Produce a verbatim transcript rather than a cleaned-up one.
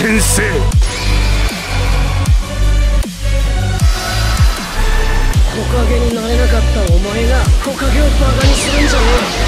転生。 木陰になれなかったお前が木陰をバカにするんじゃねえ。